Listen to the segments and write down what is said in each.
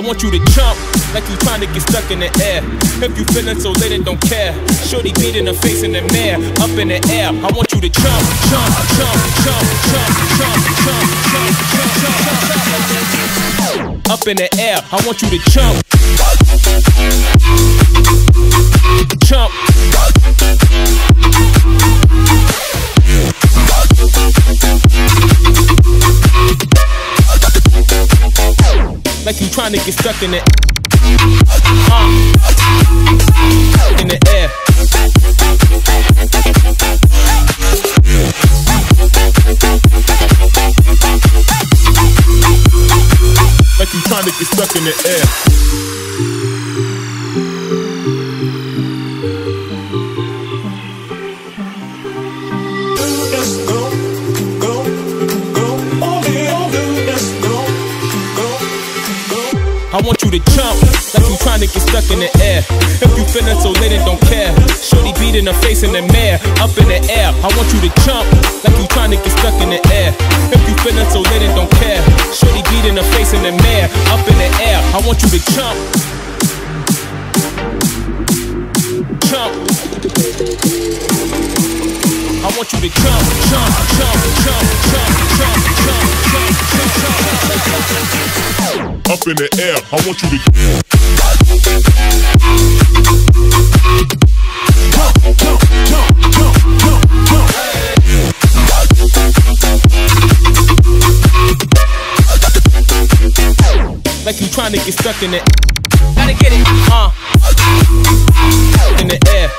want you to jump like you trying to get stuck in the air. If you feeling so lit and don't care, shorty beating her face in the mirror, up in the air. I want you to jump, jump, jump, jump, jump, jump, jump, jump, jump, jump, up in the air. I want you to jump, jump. Like you trying to get stuck in it. In the air. Like you trying to get stuck in the air. I want you to jump like you trying to get stuck in the air. If you feeling so lit and don't care, shorty beating her face in the mirror, up in the air. I want you to jump like you trying to get stuck in the air. If you feeling so lit and don't care, shorty beating her face in the mirror, up in the air. I want you to jump, jump. I want you to jump, jump, jump, jump, jump, jump, jump, jump, jump, jump. Up in the air, I want you to jump, jump, jump, jump, jump, jump. Like you trying to get stuck in it. Gotta get it, in the air.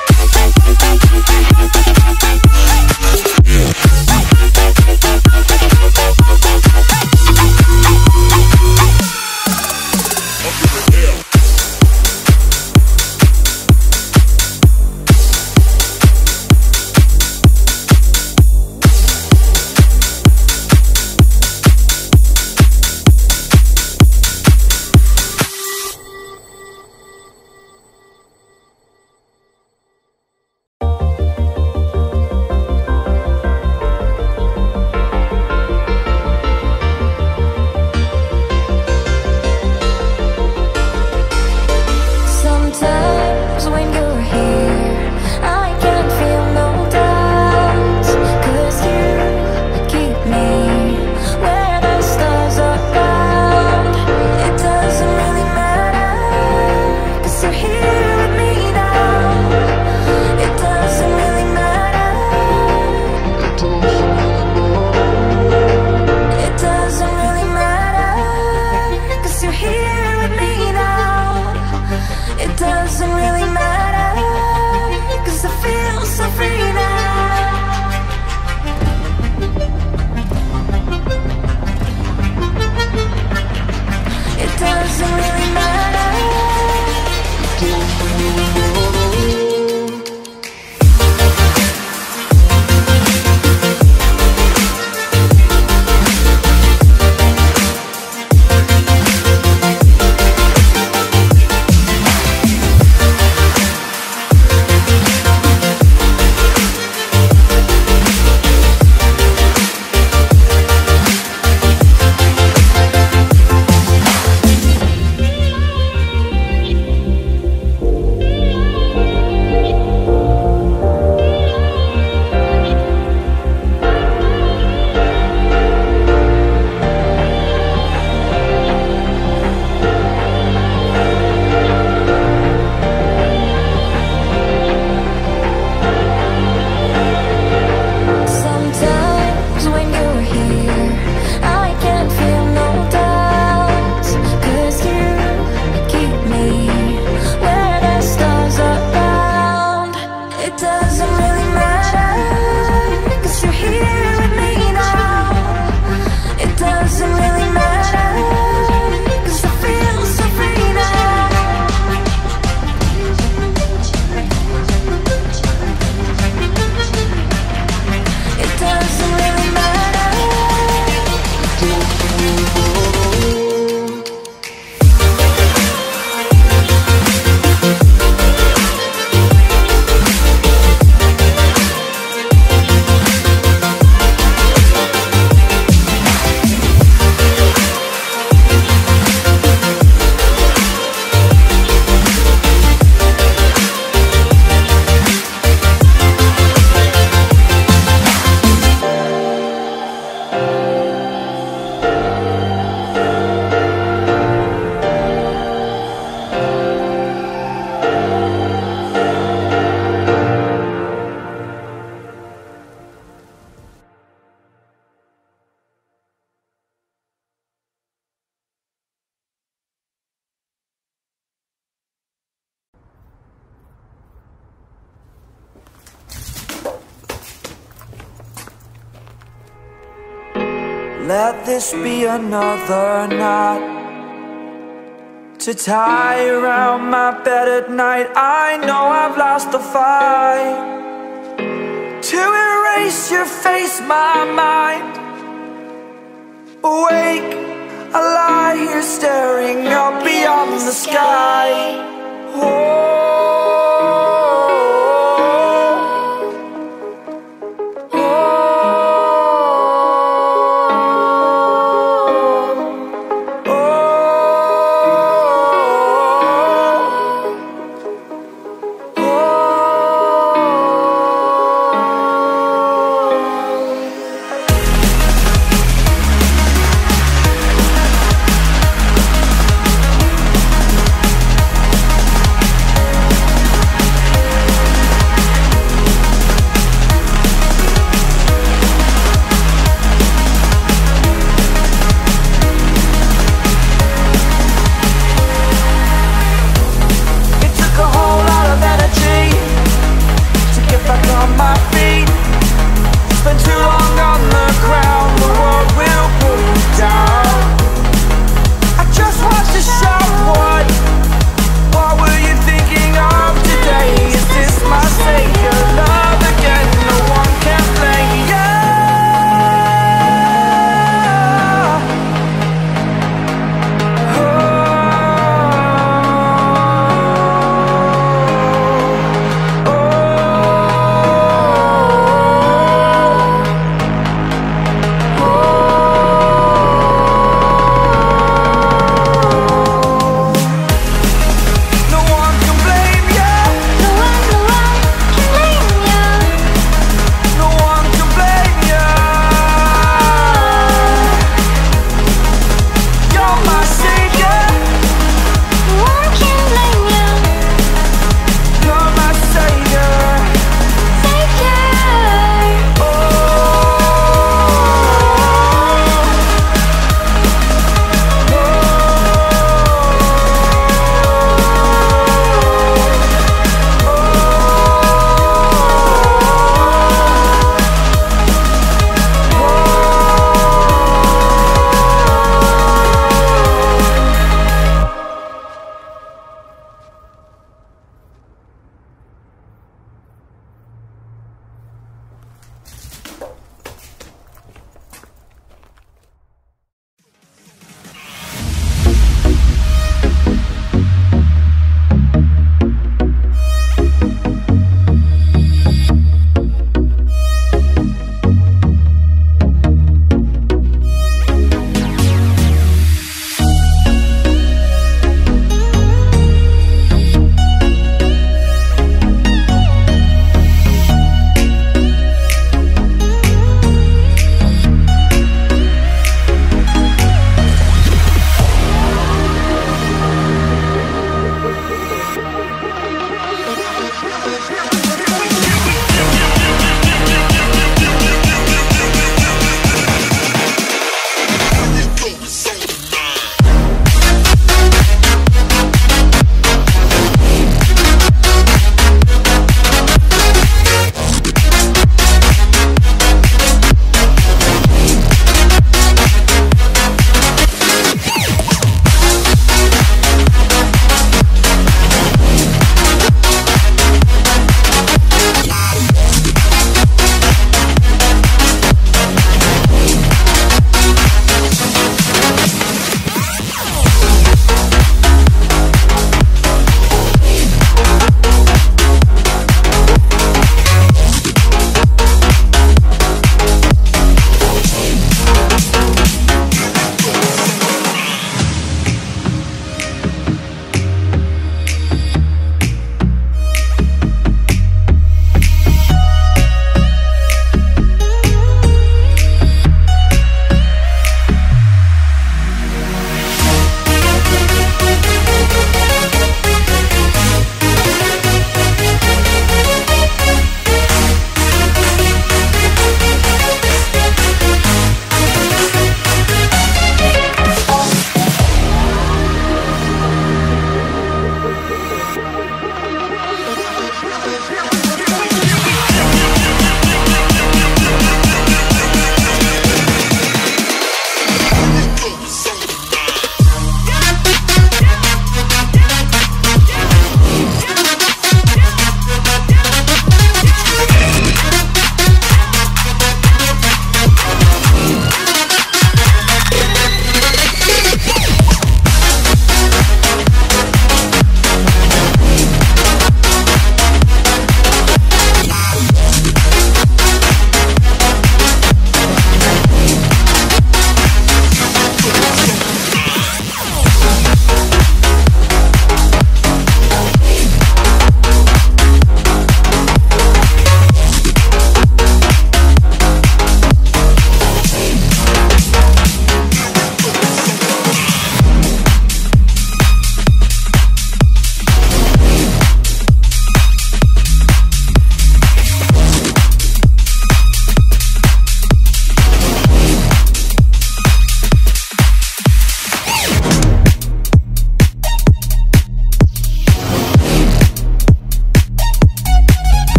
let this be another knot to tie around my bed at night. I know I've lost the fight to erase your face, my mind. Awake, I lie here staring up beyond the sky. Oh.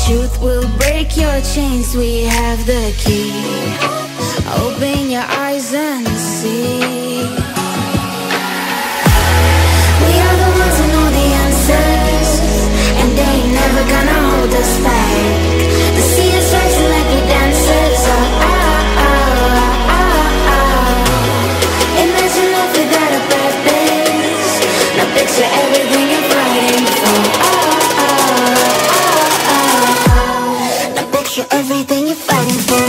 Truth will break your chains, we have the key. Open your eyes and see. We are the ones who know the answers, and they ain't never gonna hold us back. The sea is rising like we dancers. Imagine life without a purpose. Now picture everything you're fighting for. Now picture everything you're fighting for.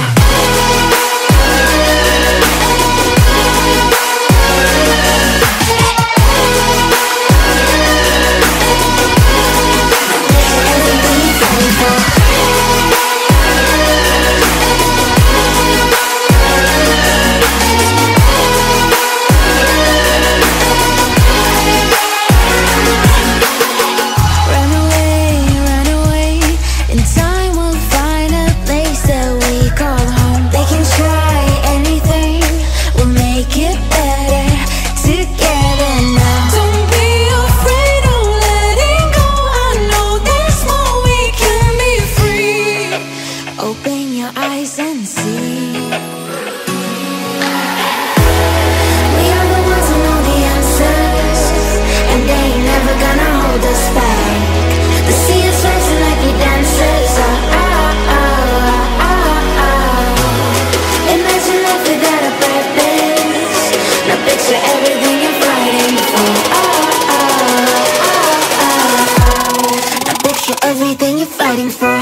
Everything you're fighting for.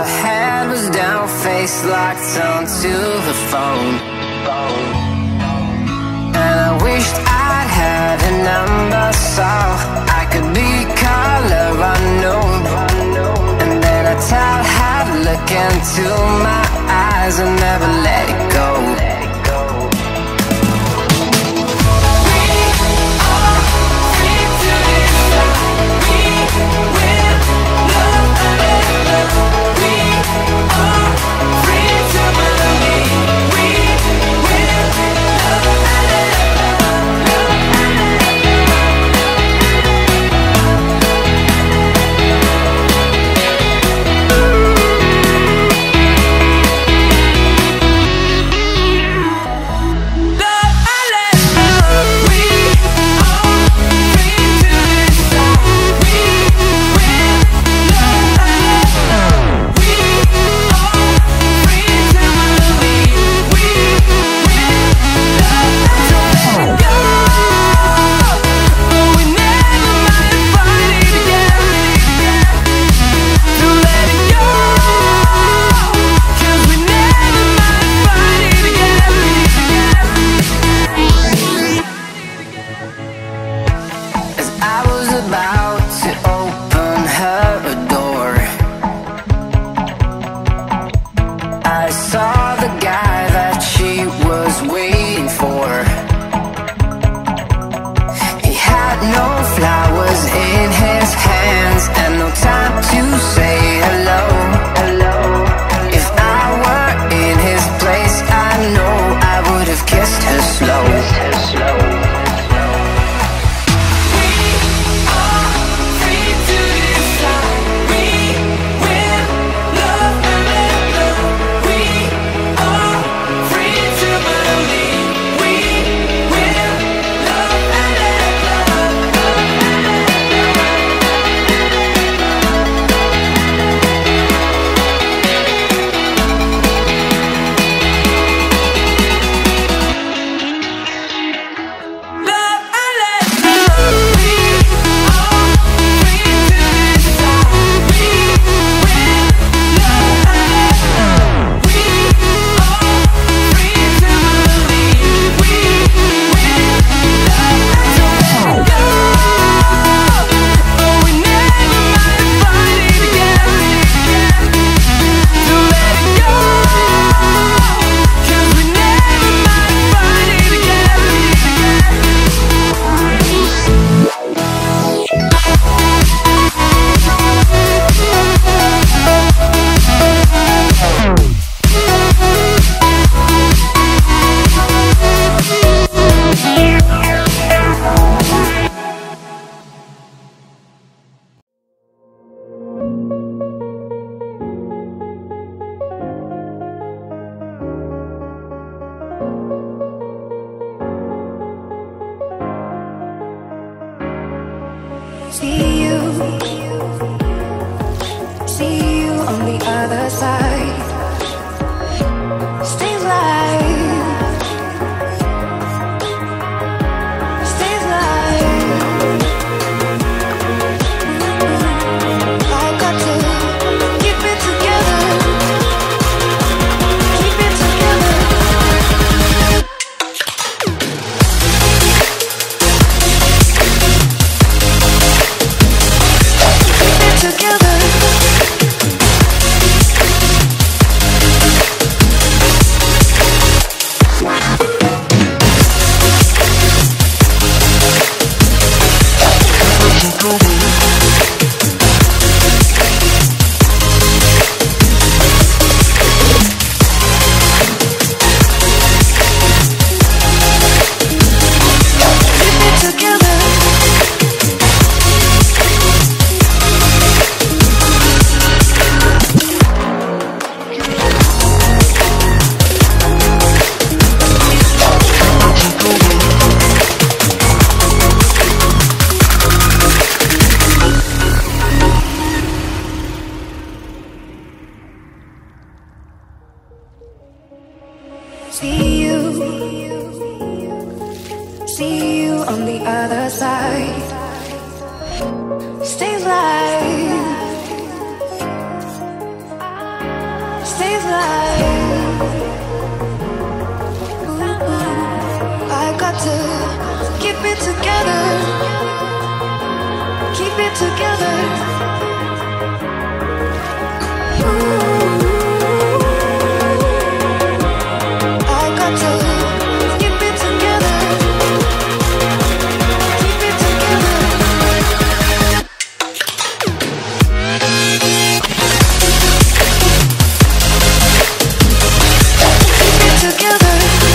Her head was down, face locked onto the phone. And I wished I'd had a number so I could be color unknown. And then I tell her to look into my eyes and never let it go. See you on the other side. Stay alive. Stay alive. I got to keep it together. Keep it together. Together. See you on the other side. Stay alive. stays alive. I got to keep it together, keep it together. I got to keep it together, keep it together. Keep it together.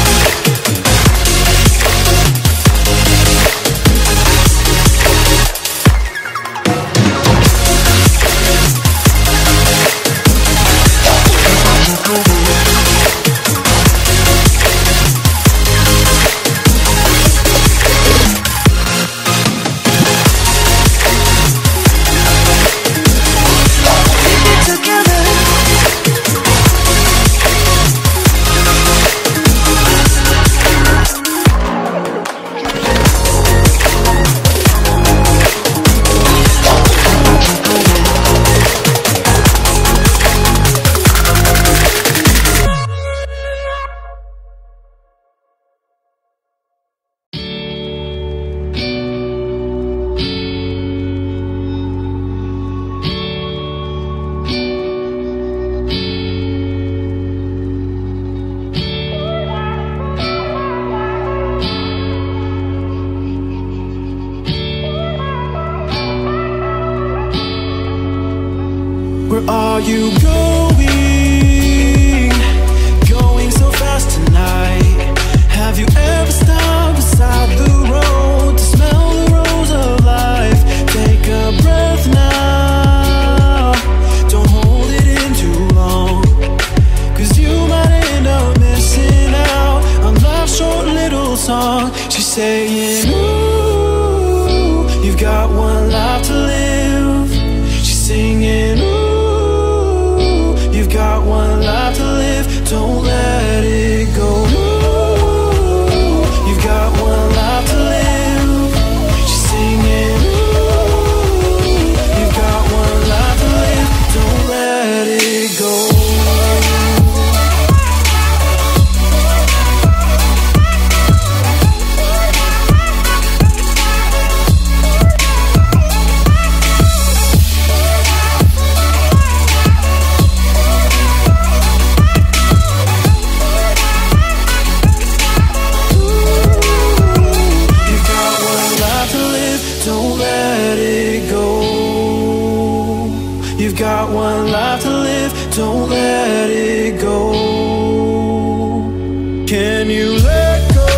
Where are you going? Going so fast tonight. Have you ever stopped beside the road to smell the rose of life? Take a breath now. Don't hold it in too long, 'cause you might end up missing out on life's short little song. She's saying, ooh, you've got one life to live. She's singing, ooh, you've got one life to live, don't let it go. Ooh, you've got one life to live. She's singing, ooh, you've got one life to live, don't let it go. You've got one life to live, don't let it go. Can you let go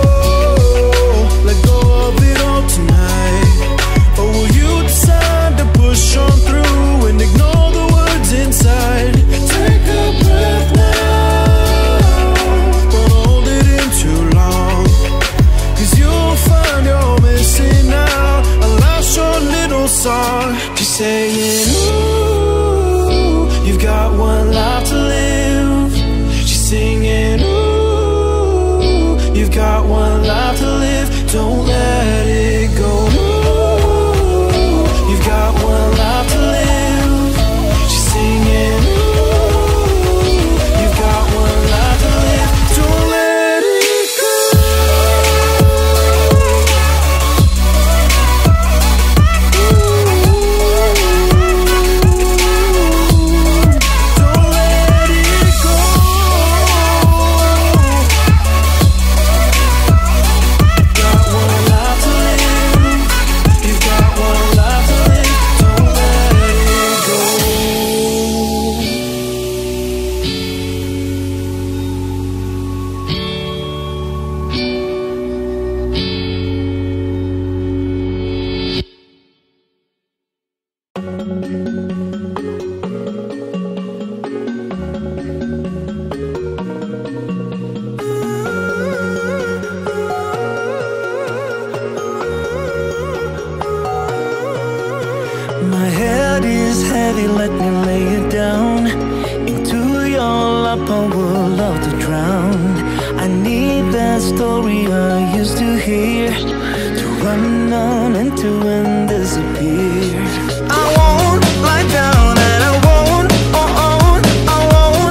of it all tonight? Or will you decide to push on through and ignore the words inside? Take a breath now, don't hold it in too long, 'cause you'll find you're missing out a life's short little song. She's saying, ooh, you've got one life to live. She's singing, ooh, you've got one life to live, don't let it go. Ooh, you've got one life to live. She's singing, ooh, you've got one life to live, don't let it go. My head is heavy, let me lay it down. Into your lap I would love to drown. I need that story I used to hear, to run on and to end disappear. I won't lie down and I won't, I won't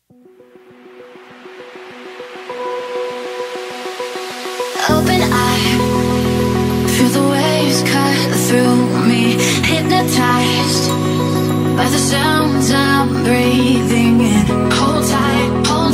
Open eye, feel the waves cut through me. Hypnotized by the sounds I'm breathing in. Hold tight, hold